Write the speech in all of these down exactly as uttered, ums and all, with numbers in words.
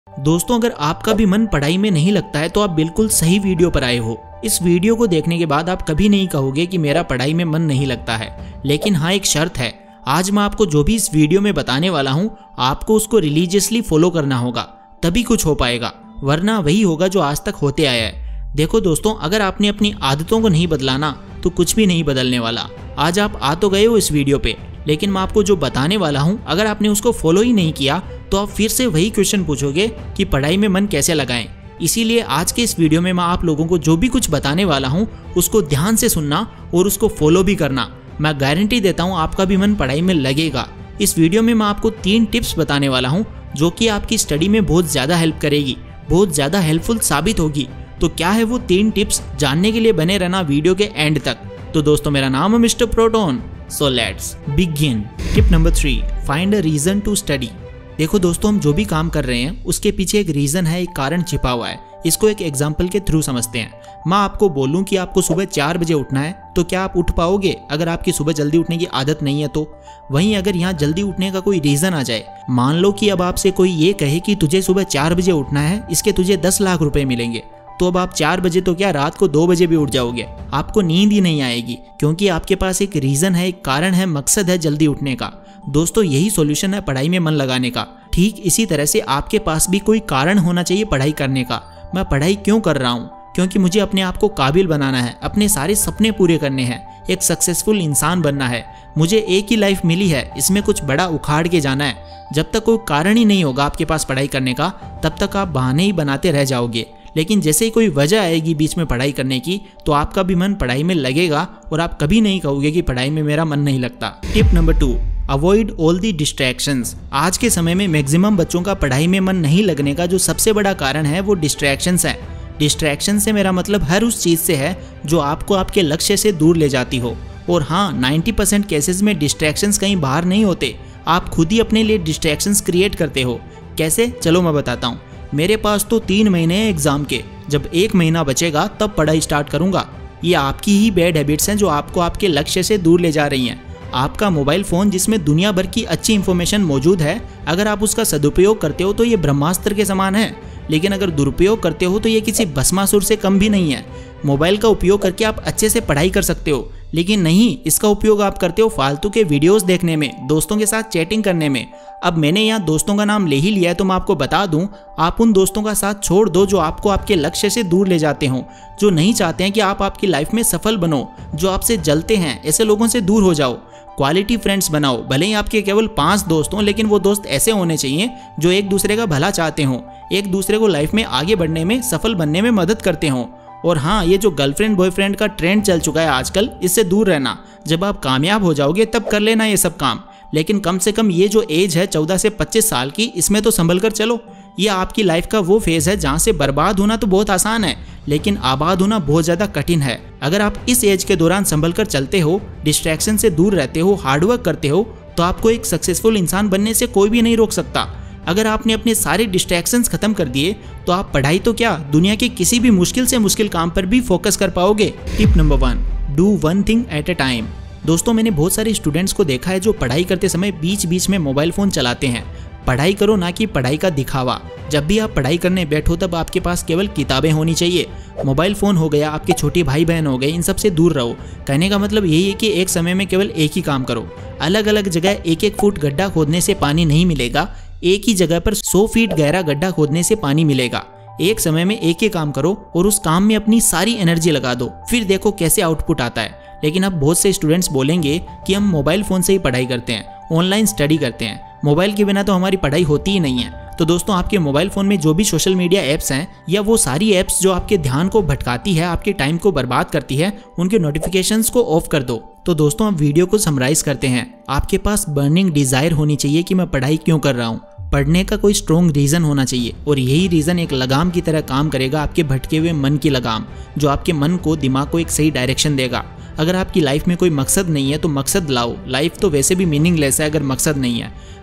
दोस्तों, अगर आपका भी मन पढ़ाई में नहीं लगता है तो आप बिल्कुल सही वीडियो पर आए हो। इस वीडियो को देखने के बाद आप कभी नहीं कहोगे कि मेरा पढ़ाई में मन नहीं लगता है। लेकिन हाँ, एक शर्त है। आज मैं आपको जो भी इस वीडियो में बताने वाला हूँ, आपको उसको रिलीजियसली फॉलो करना होगा, तभी कुछ हो पाएगा, वरना वही होगा जो आज तक होते आया है। देखो दोस्तों, अगर आपने अपनी आदतों को नहीं बदलाना तो कुछ भी नहीं बदलने वाला। आज आप आ तो गए हो इस वीडियो पे, लेकिन मैं आपको जो बताने वाला हूँ, अगर आपने उसको फॉलो ही नहीं किया तो आप फिर से वही क्वेश्चन पूछोगे कि पढ़ाई में मन कैसे लगाएं। इसीलिए आज के इस वीडियो में मैं आप लोगों को जो भी कुछ बताने वाला हूँ उसको ध्यान से सुनना और उसको फॉलो भी करना। मैं गारंटी देता हूँ आपका भी मन पढ़ाई में लगेगा। इस वीडियो में मैं आपको तीन टिप्स बताने वाला हूँ जो कि आपकी स्टडी में बहुत ज़्यादा हेल्प करेगी, बहुत ज़्यादा हेल्पफुल साबित होगी। तो क्या है वो तीन टिप्स, जानने के लिए बने रहना वीडियो के एंड तक। तो दोस्तों, मेरा नाम है mister Proton, so let's begin. Tip number three, find a reason to study. देखो दोस्तों, हम जो भी काम कर रहे हैं उसके पीछे एक रीजन है, एक कारण छिपा हुआ है। इसको एक एग्जाम्पल के थ्रू समझते हैं। मैं आपको बोलूं कि आपको सुबह चार बजे उठना है, तो क्या आप उठ पाओगे अगर आपकी सुबह जल्दी उठने की आदत नहीं है तो? वहीं अगर यहाँ जल्दी उठने का कोई रीजन आ जाए, मान लो कि अब आपसे कोई ये कहे कि तुझे सुबह चार बजे उठना है, इसके तुझे दस लाख रुपए मिलेंगे, तो अब आप चार बजे तो क्या रात को दो बजे भी उठ जाओगे। आपको नींद ही नहीं आएगी, क्योंकि आपके पास एक रीजन है, एक कारण है, मकसद है जल्दी उठने का। दोस्तों, यही सॉल्यूशन है पढ़ाई में मन लगाने का। ठीक इसी तरह से आपके पास भी कोई कारण होना चाहिए पढ़ाई करने का। मैं पढ़ाई क्यों कर रहा हूँ? क्योंकि मुझे अपने आप को काबिल बनाना है, अपने सारे सपने पूरे करने हैं, एक सक्सेसफुल इंसान बनना है। मुझे एक ही लाइफ मिली है, इसमें कुछ बड़ा उखाड़ के जाना है। जब तक कोई कारण ही नहीं होगा आपके पास पढ़ाई करने का, तब तक आप बहाने ही बनाते रह जाओगे। लेकिन जैसे ही कोई वजह आएगी बीच में पढ़ाई करने की, तो आपका भी मन पढ़ाई में लगेगा और आप कभी नहीं कहोगे कि पढ़ाई में मेरा मन नहीं लगता। Tip number two, avoid all the distractions. आज के समय में मैक्सिमम बच्चों का पढ़ाई में मन नहीं लगने का जो सबसे बड़ा कारण है वो डिस्ट्रैक्शंस है। डिस्ट्रैक्शन से मेरा मतलब हर उस चीज़ से है जो आपको आपके लक्ष्य से दूर ले जाती हो। और हाँ, नाइन्टी परसेंट केसेस में डिस्ट्रैक्शंस कहीं बाहर नहीं होते, आप खुद ही अपने लिए डिस्ट्रैक्शंस क्रिएट करते हो। कैसे? चलो मैं बताता हूँ। मेरे पास तो तीन महीने हैं एग्जाम के, जब एक महीना बचेगा तब पढ़ाई स्टार्ट करूंगा। ये आपकी ही बैड हैबिट्स हैं जो आपको आपके लक्ष्य से दूर ले जा रही हैं। आपका मोबाइल फ़ोन जिसमें दुनिया भर की अच्छी इन्फॉर्मेशन मौजूद है, अगर आप उसका सदुपयोग करते हो तो ये ब्रह्मास्त्र के समान है, लेकिन अगर दुरुपयोग करते हो तो ये किसी भस्मासुर से कम भी नहीं है। मोबाइल का उपयोग करके आप अच्छे से पढ़ाई कर सकते हो, लेकिन नहीं, इसका उपयोग आप करते हो फालतू के वीडियोस देखने में, दोस्तों के साथ चैटिंग करने में। अब मैंने यहाँ दोस्तों का नाम ले ही लिया है तो मैं आपको बता दूं, आप उन दोस्तों का साथ छोड़ दो जो आपको आपके लक्ष्य से दूर ले जाते हो, जो नहीं चाहते हैं कि आप आपकी लाइफ में सफल बनो, जो आपसे जलते हैं। ऐसे लोगों से दूर हो जाओ, क्वालिटी फ्रेंड्स बनाओ। भले ही आपके केवल पांच दोस्त हों, लेकिन वो दोस्त ऐसे होने चाहिए जो एक दूसरे का भला चाहते हों, एक दूसरे को लाइफ में आगे बढ़ने में, सफल बनने में मदद करते हों। और हाँ, ये जो गर्लफ्रेंड बॉयफ्रेंड का ट्रेंड चल चुका है आजकल, इससे दूर रहना। जब आप कामयाब हो जाओगे तब कर लेना ये सब काम, लेकिन कम से कम ये जो एज है चौदह से पच्चीस साल की, इसमें तो संभल कर चलो। ये आपकी लाइफ का वो फेज है जहाँ से बर्बाद होना तो बहुत आसान है, लेकिन आबाद होना बहुत ज़्यादा कठिन है। अगर आप इस एज के दौरान संभल कर चलते हो, डिस्ट्रैक्शन से दूर रहते हो, हार्डवर्क करते हो, तो आपको एक सक्सेसफुल इंसान बनने से कोई भी नहीं रोक सकता। अगर आपने अपने सारे डिस्ट्रैक्शंस खत्म कर दिए तो आप पढ़ाई तो क्या, दुनिया के किसी भी मुश्किल से मुश्किल काम पर भी फोकस कर पाओगे। Tip number one, do one thing at a time. दोस्तों, मैंने बहुत सारे स्टूडेंट्स को देखा है जो पढ़ाई करते समय बीच बीच में मोबाइल फ़ोन चलाते हैं। पढ़ाई करो, ना कि पढ़ाई का दिखावा। जब भी आप पढ़ाई करने बैठो तब आपके पास केवल किताबें होनी चाहिए। मोबाइल फ़ोन हो गया, आपके छोटे भाई बहन हो गए, इन सब से दूर रहो। कहने का मतलब यही है कि एक समय में केवल एक ही काम करो। अलग अलग जगह एक एक फुट गड्ढा खोदने से पानी नहीं मिलेगा, एक ही जगह पर सौ फीट गहरा गड्ढा खोदने से पानी मिलेगा। एक समय में एक ही काम करो और उस काम में अपनी सारी एनर्जी लगा दो, फिर देखो कैसे आउटपुट आता है। लेकिन अब बहुत से स्टूडेंट्स बोलेंगे कि हम मोबाइल फ़ोन से ही पढ़ाई करते हैं, ऑनलाइन स्टडी करते हैं, मोबाइल के बिना तो हमारी पढ़ाई होती ही नहीं है। तो दोस्तों, आपके मोबाइल फ़ोन में जो भी सोशल मीडिया ऐप्स हैं, या वो सारी ऐप्स जो आपके ध्यान को भटकाती है, आपके टाइम को बर्बाद करती है, उनके नोटिफिकेशंस को ऑफ कर दो। तो दोस्तों, हम वीडियो को समराइज करते हैं। आपके पास बर्निंग डिज़ायर होनी चाहिए कि मैं पढ़ाई क्यों कर रहा हूँ। पढ़ने का कोई स्ट्रॉन्ग रीज़न होना चाहिए, और यही रीज़न एक लगाम की तरह काम करेगा, आपके भटके हुए मन की लगाम, जो आपके मन को, दिमाग को एक सही डायरेक्शन देगा। अगर आपकी लाइफ में कोई मकसद नहीं है तो मकसद लाओ। लाइफ तो वैसे भी मीनिंगलेस है अगर मकसद नहीं है।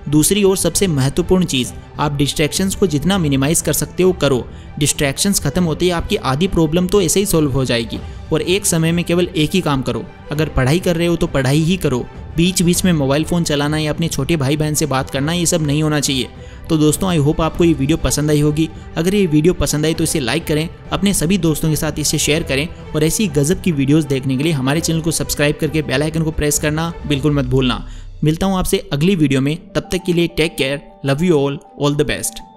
दूसरी ओर सबसे महत्वपूर्ण चीज़, आप डिस्ट्रैक्शंस को जितना मिनिमाइज़ कर सकते हो करो। डिस्ट्रैक्शंस खत्म होते ही आपकी आधी प्रॉब्लम तो ऐसे ही सॉल्व हो जाएगी। और एक समय में केवल एक ही काम करो। अगर पढ़ाई कर रहे हो तो पढ़ाई ही करो। बीच बीच में मोबाइल फ़ोन चलाना या अपने छोटे भाई बहन से बात करना, ये सब नहीं होना चाहिए। तो दोस्तों, आई होप आपको ये वीडियो पसंद आई होगी। अगर ये वीडियो पसंद आई तो इसे लाइक करें, अपने सभी दोस्तों के साथ इसे शेयर करें और ऐसी गजब की वीडियोस देखने के लिए हमारे चैनल को सब्सक्राइब करके बेल आइकन को प्रेस करना बिल्कुल मत भूलना। मिलता हूँ आपसे अगली वीडियो में, तब तक के लिए take care, love you all, all the best.